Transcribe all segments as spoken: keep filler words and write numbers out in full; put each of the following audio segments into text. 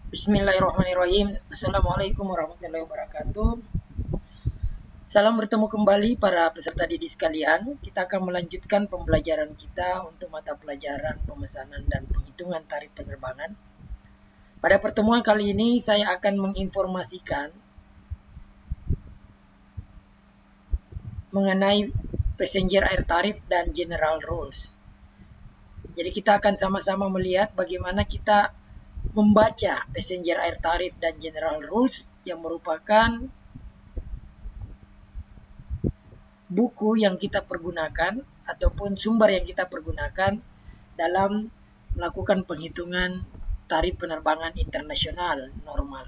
Bismillahirrahmanirrahim. Assalamualaikum warahmatullahi wabarakatuh. Salam bertemu kembali para peserta didik sekalian. Kita akan melanjutkan pembelajaran kita untuk mata pelajaran pemesanan dan penghitungan tarif penerbangan. Pada pertemuan kali ini saya akan menginformasikan mengenai passenger air tarif dan general rules. Jadi kita akan sama-sama melihat bagaimana kita membaca passenger air tarif dan general rules yang merupakan buku yang kita pergunakan ataupun sumber yang kita pergunakan dalam melakukan penghitungan tarif penerbangan internasional normal.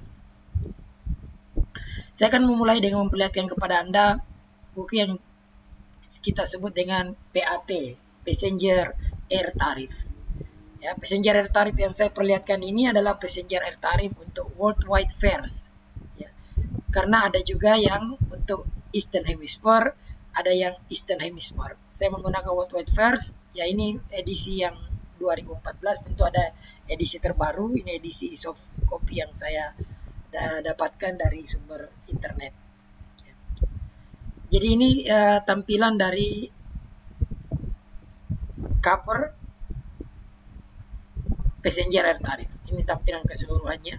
Saya akan memulai dengan memperlihatkan kepada Anda buku yang kita sebut dengan P A T, Passenger Air Tariff. Ya, passenger air tarif yang saya perlihatkan ini adalah passenger air tarif untuk worldwide fares. Ya, karena ada juga yang untuk Eastern Hemisphere, ada yang Eastern Hemisphere. Saya menggunakan worldwide fares, ya ini edisi yang dua ribu empat belas, tentu ada edisi terbaru, ini edisi soft copy yang saya dapatkan dari sumber internet. Ya. Jadi ini uh, tampilan dari cover passenger air tarif. Ini tampilan keseluruhannya.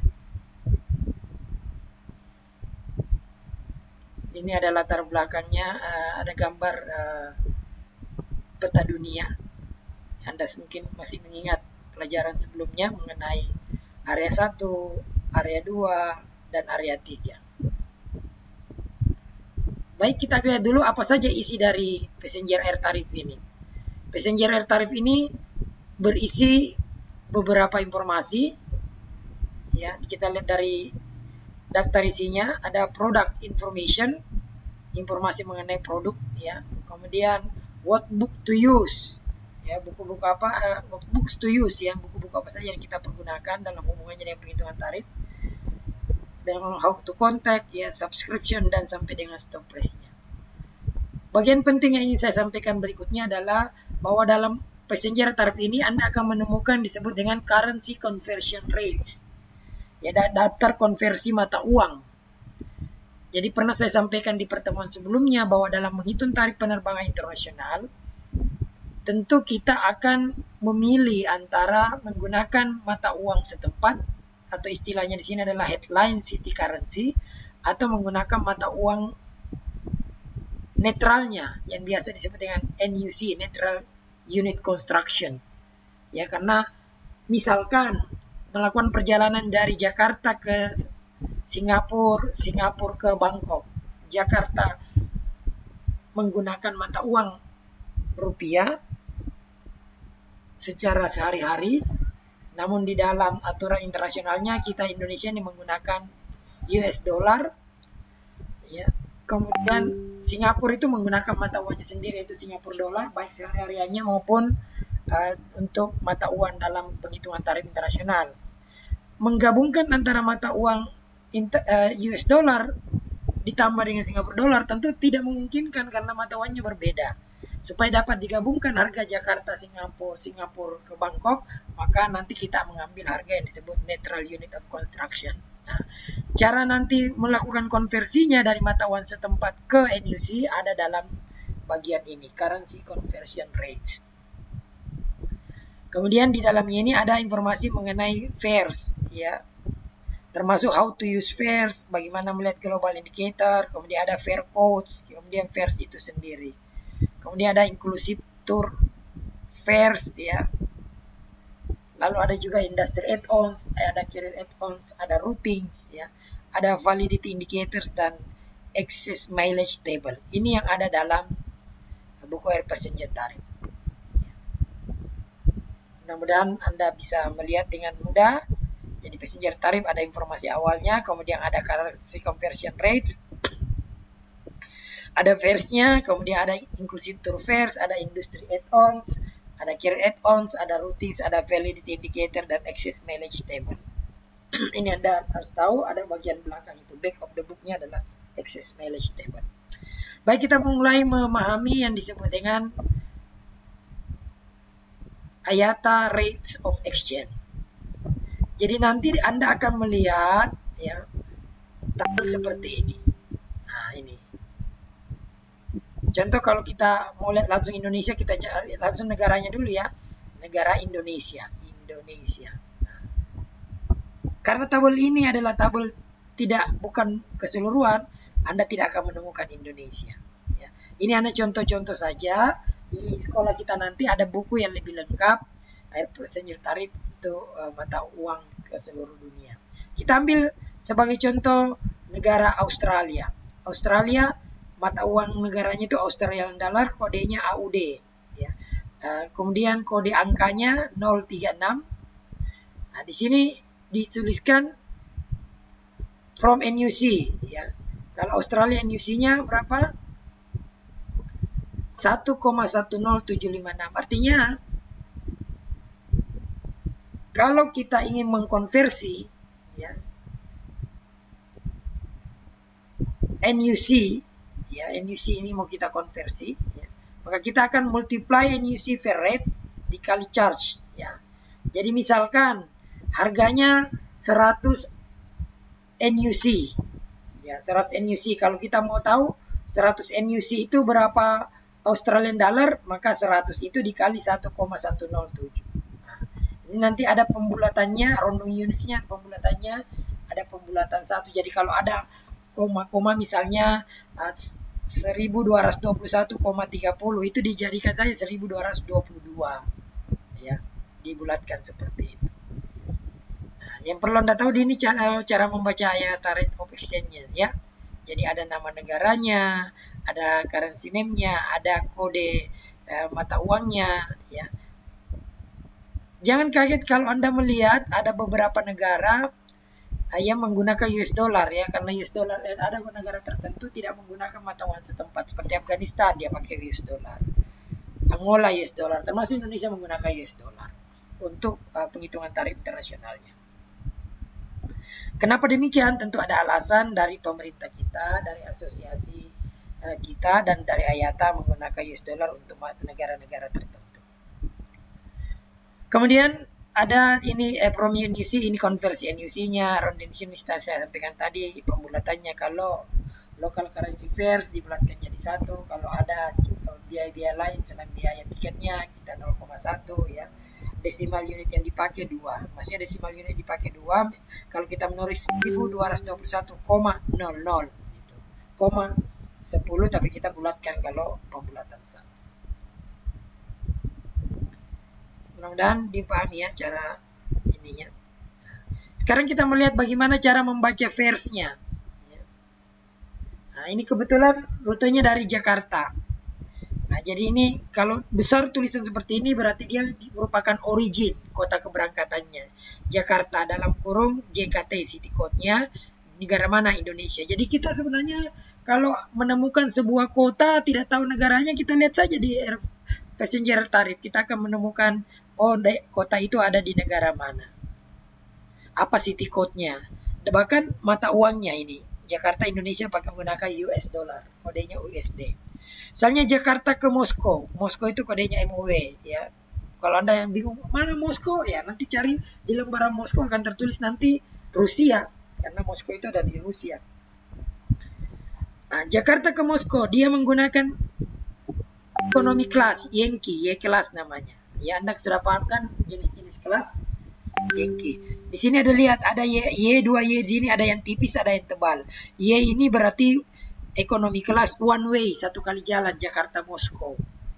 Ini ada latar belakangnya, uh, ada gambar uh, peta dunia. Anda mungkin masih mengingat pelajaran sebelumnya mengenai area satu, area dua, dan area tiga. Baik, kita lihat dulu apa saja isi dari passenger air tarif ini. Passenger air tarif ini berisi beberapa informasi, ya kita lihat dari daftar isinya ada product information, informasi mengenai produk, ya kemudian what book to use, ya buku-buku apa, uh, what books to use, ya buku-buku apa saja yang kita pergunakan dalam hubungannya dengan penghitungan tarif, dan how to contact, ya subscription, dan sampai dengan stop price-nya. Bagian penting yang ingin saya sampaikan berikutnya adalah bahwa dalam passenger tarif ini Anda akan menemukan disebut dengan currency conversion rates, ya daftar konversi mata uang. Jadi pernah saya sampaikan di pertemuan sebelumnya bahwa dalam menghitung tarif penerbangan internasional, tentu kita akan memilih antara menggunakan mata uang setempat atau istilahnya di sini adalah headline city currency, atau menggunakan mata uang netralnya yang biasa disebut dengan N U C, Neutral Unit Construction. Ya, karena misalkan melakukan perjalanan dari Jakarta ke Singapura, Singapura ke Bangkok, Jakarta menggunakan mata uang rupiah secara sehari-hari, namun di dalam aturan internasionalnya kita Indonesia ini menggunakan U S dollar, ya. Kemudian Singapura itu menggunakan mata uangnya sendiri, yaitu Singapura dollar, baik sehari-hariannya maupun uh, untuk mata uang dalam penghitungan tarif internasional. Menggabungkan antara mata uang inter, uh, U S dollar ditambah dengan Singapura dollar tentu tidak memungkinkan karena mata uangnya berbeda. Supaya dapat digabungkan harga Jakarta Singapura, Singapura ke Bangkok, maka nanti kita mengambil harga yang disebut Neutral Unit of Construction. Nah, cara nanti melakukan konversinya dari mata uang setempat ke N U C ada dalam bagian ini, currency conversion rates. Kemudian di dalamnya ini ada informasi mengenai fares, ya, termasuk how to use fares, bagaimana melihat global indicator, kemudian ada fare codes, kemudian fares itu sendiri. Kemudian ada inclusive tour fares, ya. Lalu ada juga industry add-ons, ada carrier add-ons, ada routings, ya, ada validity indicators dan excess mileage table. Ini yang ada dalam buku air passenger tarif. Mudah-mudahan Anda bisa melihat dengan mudah. Jadi passenger tarif ada informasi awalnya, kemudian ada currency conversion rates, ada fares-nya, kemudian ada inclusive tour fares, ada industry add-ons, ada carrier add-ons, ada routings, ada validity indicator, dan excess mileage table. Ini Anda harus tahu, ada bagian belakang itu, back of the book-nya adalah excess mileage table. Baik, kita mulai memahami yang disebut dengan I A T A Rates of Exchange. Jadi nanti Anda akan melihat ya tabel seperti ini. Nah, ini. Contoh kalau kita mau lihat langsung Indonesia, kita cari langsung negaranya dulu ya. Negara Indonesia. Indonesia. Nah, karena tabel ini adalah tabel tidak bukan keseluruhan, Anda tidak akan menemukan Indonesia. Ya. Ini hanya contoh-contoh saja. Di sekolah kita nanti ada buku yang lebih lengkap, air passenger tarif untuk uh, mata uang ke seluruh dunia. Kita ambil sebagai contoh negara Australia. Australia mata uang negaranya itu Australian dollar, kodenya A U D. Ya. Uh, kemudian kode angkanya nol tiga enam. Nah, di sini dituliskan from N U C. Ya. Kalau Australia N U C-nya berapa? satu koma satu nol tujuh lima enam. Artinya kalau kita ingin mengkonversi ya, N U C ya, N U C ini mau kita konversi ya, maka kita akan multiply N U C fair rate dikali charge ya. Jadi misalkan harganya seratus N U C ya, seratus N U C. Kalau kita mau tahu seratus N U C itu berapa Australian dollar, maka seratus itu dikali satu koma satu nol tujuh. Nah, ini nanti ada pembulatannya, rounding unitsnya, pembulatannya ada pembulatan satu. Jadi kalau ada koma-koma misalnya uh, seribu dua ratus dua puluh satu koma tiga nol itu dijadikan saja seribu dua ratus dua puluh dua. Ya, dibulatkan seperti itu. Nah, yang perlu Anda tahu ini cara cara membaca ayat rate of exchange-nya ya. Jadi ada nama negaranya, ada currency name-nya, ada kode eh, mata uangnya ya. Jangan kaget kalau Anda melihat ada beberapa negara eh, yang menggunakan U S dollar ya, karena U S dollar eh, ada negara tertentu tidak menggunakan mata uang setempat seperti Afghanistan dia pakai U S dollar. Angola U S dollar, termasuk Indonesia menggunakan U S dollar untuk uh, penghitungan tarif internasionalnya. Kenapa demikian? Tentu ada alasan dari pemerintah kita, dari asosiasi uh, kita, dan dari I A T A menggunakan U S dollar untuk negara-negara tertentu. Kemudian ada ini eh, from N U C, ini konversi N U C-nya, rounding unit saya sampaikan tadi, pembulatannya kalau local currency pairs dibulatkan jadi satu, kalau ada biaya-biaya lain selain biaya tiketnya kita nol koma satu ya. Desimal unit yang dipakai dua, maksudnya desimal unit dipakai dua kalau kita menulis seribu dua ratus dua puluh satu koma nol nol gitu. Koma sepuluh tapi kita bulatkan kalau pembulatan satu. Mudah-mudahan dipahami ya cara ininya. Sekarang kita melihat bagaimana cara membaca fares-nya. Nah, ini kebetulan rutenya dari Jakarta. Nah, jadi ini kalau besar tulisan seperti ini berarti dia merupakan origin kota keberangkatannya. Jakarta dalam kurung J K T city code-nya negara mana Indonesia. Jadi kita sebenarnya kalau menemukan sebuah kota tidak tahu negaranya, kita lihat saja di air passenger tarif. Kita akan menemukan oh kota itu ada di negara mana. Apa city code-nya. Bahkan mata uangnya ini. Jakarta Indonesia pakai menggunakan U S dollar, kodenya U S D. Misalnya Jakarta ke Moskow, Moskow itu kodenya M O W ya. Kalau Anda yang bingung mana Moskow ya, nanti cari di lembaran Moskow akan tertulis nanti Rusia, karena Moskow itu ada di Rusia. Nah, Jakarta ke Moskow dia menggunakan ekonomi kelas Yankee, Y kelas namanya. Ya, Anda sudah paham kan jenis-jenis kelas Yankee. Di sini ada lihat ada Y, Y dua Y di sini ada yang tipis, ada yang tebal. Y ini berarti ekonomi kelas one way, satu kali jalan Jakarta Moskow.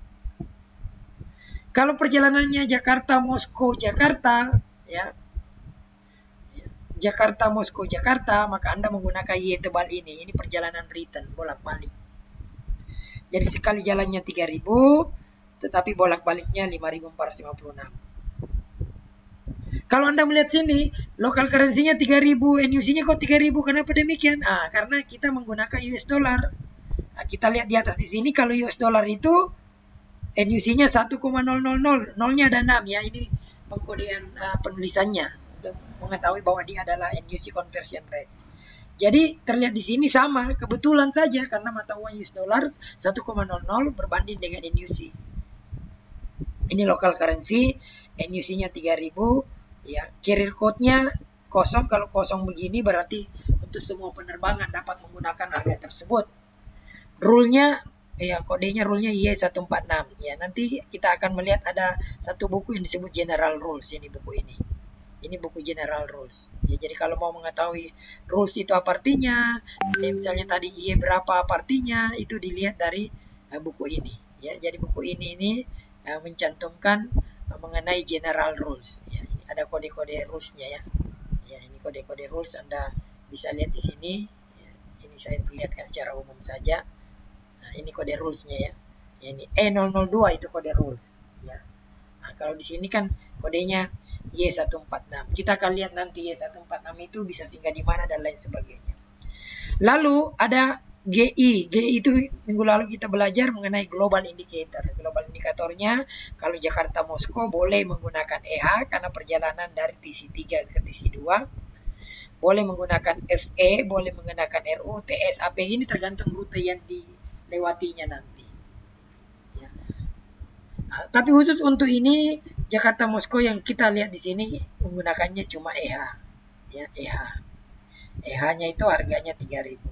Kalau perjalanannya Jakarta Moskow Jakarta ya. Jakarta Moskow Jakarta, maka Anda menggunakan Y tebal ini. Ini perjalanan return bolak-balik. Jadi sekali jalannya tiga ribu, tetapi bolak-baliknya lima ribu empat ratus lima puluh enam. Kalau Anda melihat sini, local currency-nya tiga ribu, N U C-nya kok tiga ribu, kenapa demikian? Ah, karena kita menggunakan U S dollar. Nah, kita lihat di atas di sini, kalau U S dollar itu N U C-nya satu koma nol nol nol, nolnya ada enam ya, ini pengkodean uh, penulisannya untuk mengetahui bahwa dia adalah N U C conversion rate. Jadi terlihat di sini sama, kebetulan saja karena mata uang U S dollar satu koma nol nol berbanding dengan N U C. Ini local currency, N U C-nya tiga ribu, Ya, carrier code-nya kosong. Kalau kosong begini berarti untuk semua penerbangan dapat menggunakan harga tersebut. Rule-nya ya, kodenya rule-nya Y seratus empat puluh enam. Ya, nanti kita akan melihat ada satu buku yang disebut General Rules, ini buku ini. Ini buku General Rules. Ya, jadi kalau mau mengetahui rules itu apa artinya, ya, misalnya tadi Y berapa apa artinya, itu dilihat dari uh, buku ini. Ya, jadi buku ini ini uh, mencantumkan uh, mengenai General Rules. Ya, ini ada kode-kode rules-nya ya. Ya, ini kode-kode rules Anda bisa lihat di sini. Ya, ini saya perlihatkan secara umum saja. Nah, ini kode rules-nya ya. Ya, ini E nol nol dua itu kode rules. Ya. Nah, kalau di sini kan kodenya Y seratus empat puluh enam. Kita akan lihat nanti Y seratus empat puluh enam itu bisa singgah di mana dan lain sebagainya. Lalu ada G I. G I itu minggu lalu kita belajar mengenai global indicator. Global indikatornya kalau Jakarta Moskow boleh menggunakan E H karena perjalanan dari T C tiga ke T C dua. Boleh menggunakan F E, boleh menggunakan R U, T S, A P. Ini tergantung rute yang dilewatinya nanti. Ya. Nah, tapi khusus untuk ini Jakarta Moskow yang kita lihat di sini menggunakannya cuma E H. Ya, E H. E H-nya itu harganya tiga ribu.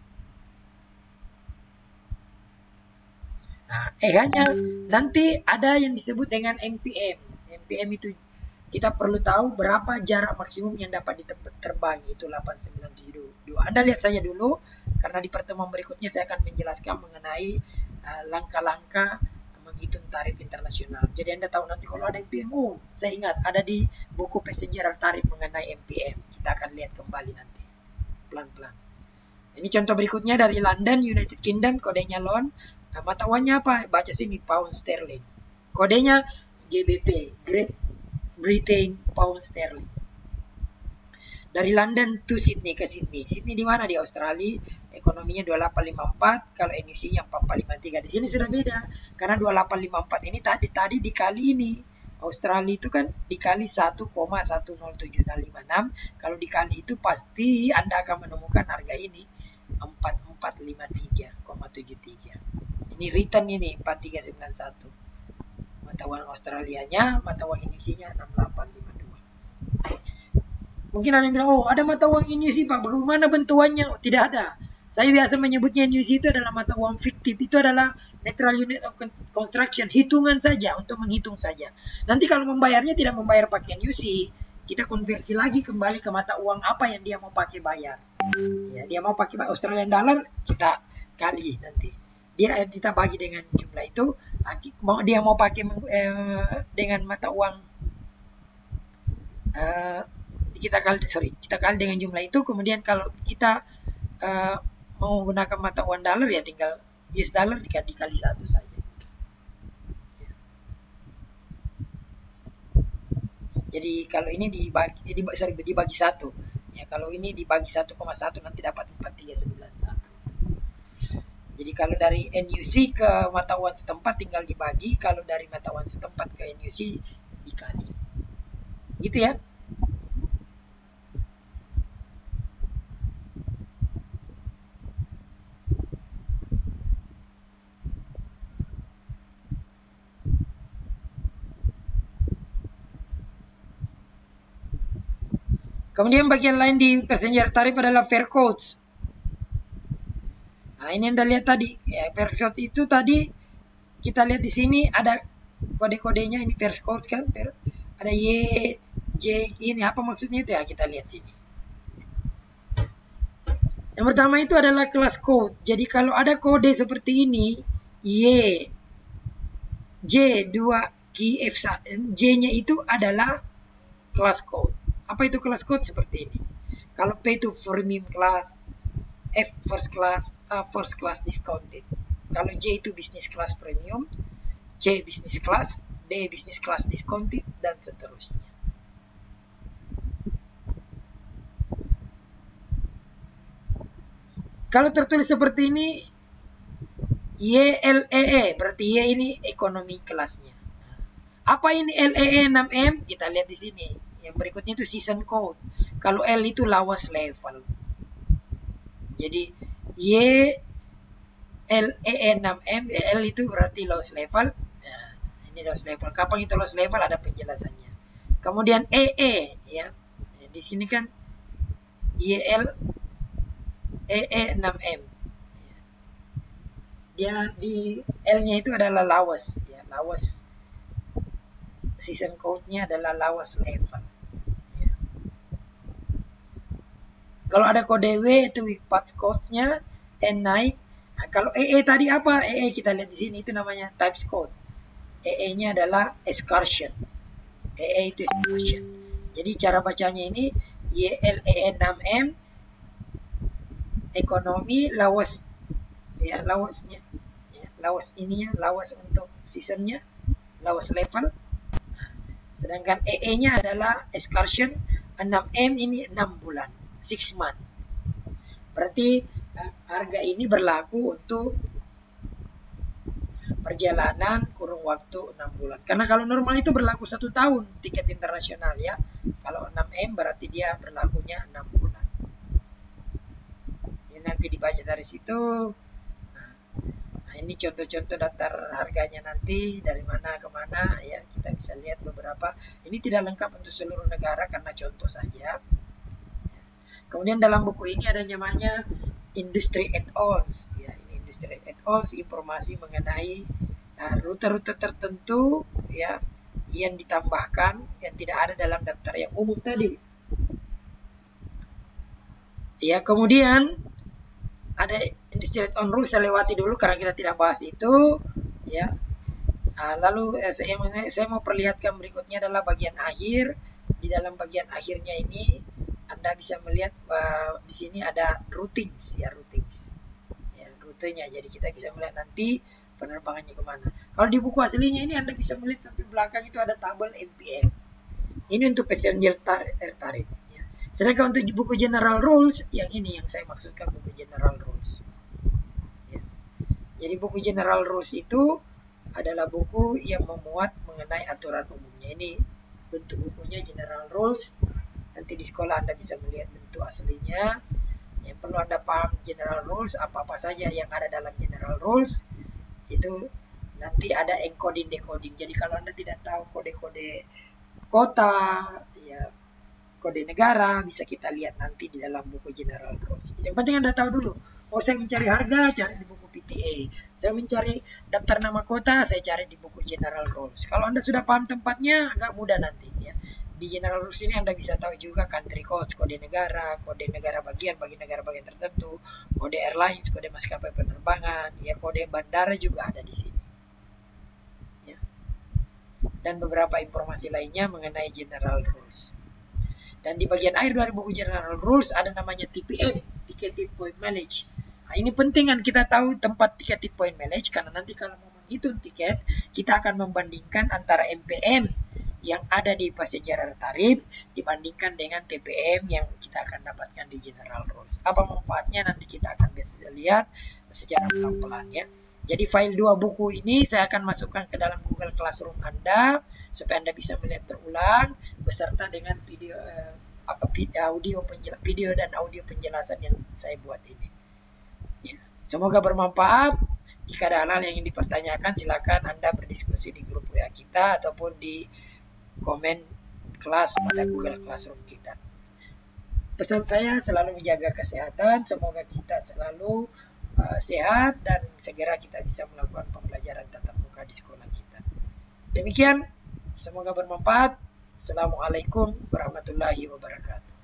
Nah, E H-nya nanti ada yang disebut dengan M P M. M P M itu kita perlu tahu berapa jarak maksimum yang dapat diterbangi, itu delapan sembilan tujuh dua. Anda lihat saja dulu, karena di pertemuan berikutnya saya akan menjelaskan mengenai langkah-langkah uh, menghitung tarif internasional. Jadi Anda tahu nanti kalau ada M P M, oh, saya ingat ada di buku passenger tarif mengenai M P M. Kita akan lihat kembali nanti, pelan-pelan. Ini contoh berikutnya dari London, United Kingdom, kodenya L O N. Nah, mata uangnya apa? Baca sini, pound sterling. Kodenya G B P, Great Britain Pound Sterling. Dari London to Sydney ke Sydney. Sydney di mana? Di Australia. Ekonominya dua puluh delapan lima puluh empat, kalau N U C-nya empat puluh empat lima puluh tiga. Di sini sudah beda. Karena dua puluh delapan lima puluh empat ini tadi tadi dikali ini. Australia itu kan dikali satu koma satu nol tujuh nol lima enam. Kalau dikali itu pasti Anda akan menemukan harga ini empat empat lima tiga koma tujuh tiga. Ini return ini empat tiga sembilan satu. Mata uang Australianya, mata uang Indonesia-nya enam delapan lima dua. Mungkin ada yang bilang, oh ada mata uang Indonesia Pak, bagaimana bentukannya? Oh, tidak ada. Saya biasa menyebutnya Indonesia itu adalah mata uang fiktif. Itu adalah natural unit of construction, hitungan saja, untuk menghitung saja. Nanti kalau membayarnya tidak membayar pakai N U C, kita konversi lagi kembali ke mata uang apa yang dia mau pakai bayar. Ya, dia mau pakai Australian dollar, kita kali nanti. Dia kita bagi dengan jumlah itu, mau dia mau pakai eh, dengan mata uang eh, kita kali sorry kita kali dengan jumlah itu. Kemudian kalau kita eh, mau menggunakan mata uang dolar, ya tinggal U S dollar dikali, dikali satu saja. Ya. Jadi kalau ini dibagi dibagi, sorry, dibagi satu, ya kalau ini dibagi satu koma satu nanti dapat empat tiga sembilan satu. Jadi kalau dari N U C ke mata uang setempat tinggal dibagi, kalau dari mata uang setempat ke N U C dikali. Gitu ya. Kemudian bagian lain di passenger tarif adalah fare codes. Nah, ini Anda lihat tadi, ya, fare codes itu tadi kita lihat di sini ada kode-kodenya, ini fare codes kan, ada Y, J, ini apa maksudnya itu ya, kita lihat sini. Yang pertama itu adalah class code. Jadi kalau ada kode seperti ini, Y, J dua Q F J-nya itu adalah class code. Apa itu class code? Seperti ini. Kalau P itu premium class, F first class, A first class discounted. Kalau J itu business class premium, C business class, D business class discounted, dan seterusnya. Kalau tertulis seperti ini, Y L E E, berarti Y ini ekonomi kelasnya. Apa ini L E E enam M? Kita lihat di sini. Yang berikutnya itu season code. Kalau L itu lowest level. Jadi Y L E E enam M, L itu berarti lowest level. Nah, ini lowest level. Kapan itu lowest level? Ada penjelasannya. Kemudian E E ya. Di sini kan Y L E E enam M. Dia di L-nya itu adalah lawas ya, lawas season code-nya adalah lawas level. Ya. Kalau ada kode W itu week path code-nya N naik. Nah, kalau E E tadi apa? E E kita lihat di sini itu namanya types code. E E-nya adalah excursion. E E itu excursion. Jadi cara bacanya ini Y L E enam M ekonomi lawas ya, lawasnya ya, lawas ininya, lawas untuk seasonnya, lawas level. Sedangkan E E-nya adalah excursion, enam M ini enam bulan, six months. Berarti harga ini berlaku untuk perjalanan kurun waktu enam bulan. Karena kalau normal itu berlaku satu tahun tiket internasional ya. Kalau enam M berarti dia berlakunya enam bulan. Ini nanti dibaca dari situ. Nah, ini contoh-contoh daftar harganya nanti dari mana ke mana ya. Kita bisa lihat beberapa. Ini tidak lengkap untuk seluruh negara karena contoh saja. Kemudian dalam buku ini ada namanya Industry Add-ons ya. Industry Add-ons informasi mengenai rute-rute uh, tertentu ya yang ditambahkan yang tidak ada dalam daftar yang umum tadi. Ya, kemudian ada Industry Add-on rules, saya lewati dulu karena kita tidak bahas itu ya. Nah, lalu eh, saya, saya mau perlihatkan berikutnya adalah bagian akhir. Di dalam bagian akhirnya ini Anda bisa melihat uh, di sini ada routines ya, routines ya, rutenya. Jadi kita bisa melihat nanti penerbangannya kemana. Kalau di buku aslinya ini Anda bisa melihat sampai belakang itu ada tabel M P M. Ini untuk passenger air tarif ya. Sedangkan untuk di buku general rules yang ini yang saya maksudkan buku general rules ya. Jadi buku general rules itu adalah buku yang memuat mengenai aturan umumnya. Ini bentuk bukunya general rules. Nanti di sekolah Anda bisa melihat bentuk aslinya. Yang perlu Anda paham general rules, apa-apa saja yang ada dalam general rules itu nanti ada encoding decoding. Jadi kalau Anda tidak tahu kode-kode kota ya, kode negara, bisa kita lihat nanti di dalam buku general rules. Yang penting Anda tahu dulu. Oh, saya mencari harga, cari di buku P T A. Saya mencari daftar nama kota, saya cari di buku general rules. Kalau Anda sudah paham tempatnya, agak mudah nanti ya. Di general rules ini Anda bisa tahu juga country code, kode negara, kode negara bagian bagi negara-bagian tertentu, kode airlines, kode maskapai penerbangan, ya kode bandara juga ada di sini. Ya. Dan beberapa informasi lainnya mengenai general rules. Dan di bagian akhir dari buku general rules ada namanya T P M, Ticketed Point Mileage. Nah, ini penting kan kita tahu tempat ticketed point mileage karena nanti kalau mau menghitung tiket, kita akan membandingkan antara M P M yang ada di passenger air tarif dibandingkan dengan T P M yang kita akan dapatkan di general rules. Apa manfaatnya nanti kita akan bisa lihat secara pelan-pelan ya. Jadi file dua buku ini saya akan masukkan ke dalam Google Classroom Anda supaya Anda bisa melihat berulang beserta dengan video eh, apa audio penjelasan video dan audio penjelasan yang saya buat ini. Ya. Semoga bermanfaat. Jika ada hal-hal yang ingin dipertanyakan silakan Anda berdiskusi di grup W A kita ataupun di komen kelas pada Google Classroom kita. Pesan saya selalu menjaga kesehatan, semoga kita selalu uh, sehat dan segera kita bisa melakukan pembelajaran tatap muka di sekolah kita. Demikian, semoga bermanfaat. Assalamualaikum warahmatullahi wabarakatuh.